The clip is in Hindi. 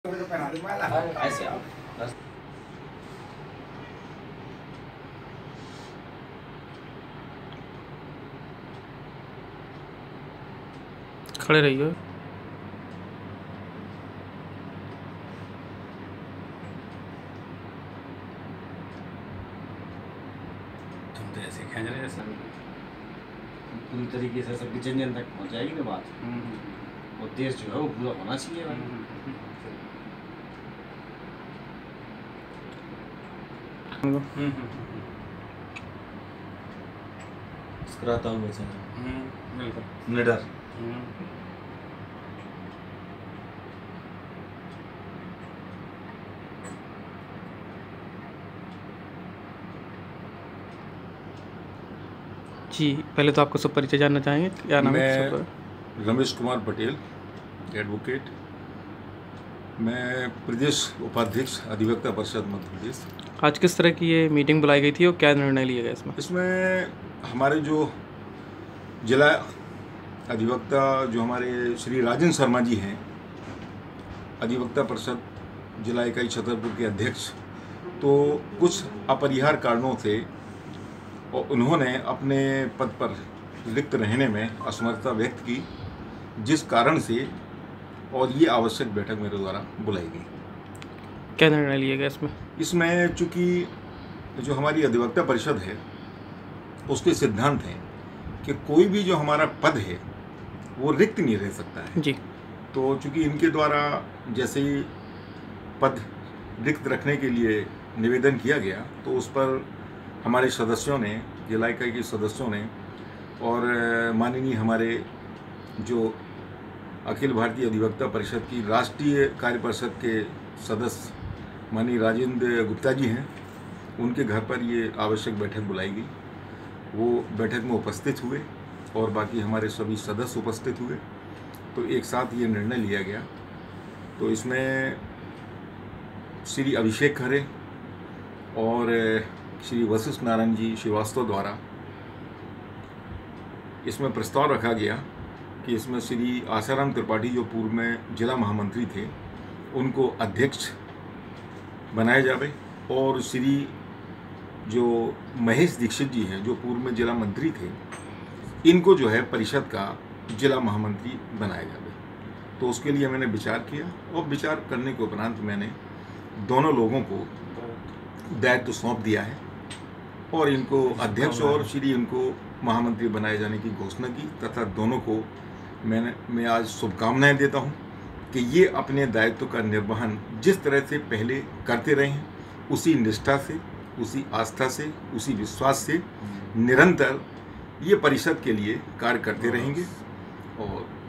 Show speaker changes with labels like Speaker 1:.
Speaker 1: ऐसे आप
Speaker 2: खड़े रहिए।
Speaker 1: तुम तो ऐसे खेल रहे हैं पूरी तरीके से सबके जन जन तक पहुंच जाएगी ना बात। और देश जो है वो पूरा होना चाहिए भाई।
Speaker 3: मुस्कुराता हूँ बेचारा
Speaker 1: बिल्कुल
Speaker 3: निडर।
Speaker 2: जी, पहले तो आपका सब परिचय जानना चाहेंगे, क्या नाम है
Speaker 3: मैं
Speaker 2: सब?
Speaker 3: रमेश कुमार पटेल, एडवोकेट। मैं प्रदेश उपाध्यक्ष अधिवक्ता परिषद मध्य प्रदेश।
Speaker 2: आज किस तरह की ये मीटिंग बुलाई गई थी और क्या निर्णय लिया गया इसमें?
Speaker 3: इसमें हमारे जो जिला अधिवक्ता जो हमारे श्री राजन शर्मा जी हैं, अधिवक्ता परिषद जिला इकाई छतरपुर के अध्यक्ष, तो कुछ अपरिहार्य कारणों से और उन्होंने अपने पद पर रिक्त रहने में असमर्थता व्यक्त की, जिस कारण से और ये आवश्यक बैठक मेरे द्वारा बुलाई गई।
Speaker 2: क्या निर्णय लिया गया इसमें?
Speaker 3: इसमें चूँकि जो हमारी अधिवक्ता परिषद है उसके सिद्धांत हैं कि कोई भी जो हमारा पद है वो रिक्त नहीं रह सकता है।
Speaker 2: जी।
Speaker 3: तो चूँकि इनके द्वारा जैसे ही पद रिक्त रखने के लिए निवेदन किया गया तो उस पर हमारे सदस्यों ने, जिला इकाई के सदस्यों ने और माननीय हमारे जो अखिल भारतीय अधिवक्ता परिषद की राष्ट्रीय कार्य परिषद के सदस्य माननीय राजेंद्र गुप्ता जी हैं, उनके घर पर ये आवश्यक बैठक बुलाई गई। वो बैठक में उपस्थित हुए और बाकी हमारे सभी सदस्य उपस्थित हुए, तो एक साथ ये निर्णय लिया गया। तो इसमें श्री अभिषेक खरे और श्री वशिष्ठ नारायण जी श्रीवास्तव द्वारा इसमें प्रस्ताव रखा गया कि इसमें श्री आसाराम त्रिपाठी जो पूर्व में जिला महामंत्री थे उनको अध्यक्ष बनाया जाए और श्री जो महेश दीक्षित जी हैं जो पूर्व में जिला मंत्री थे इनको जो है परिषद का जिला महामंत्री बनाया जाए। तो उसके लिए मैंने विचार किया और विचार करने के उपरांत मैंने दोनों लोगों को दायित्व सौंप दिया है और इनको अध्यक्ष और श्री इनको महामंत्री बनाए जाने की घोषणा की तथा दोनों को मैं आज शुभकामनाएं देता हूं कि ये अपने दायित्व का निर्वहन जिस तरह से पहले करते रहे हैं उसी निष्ठा से, उसी आस्था से, उसी विश्वास से निरंतर ये परिषद के लिए कार्य करते रहेंगे और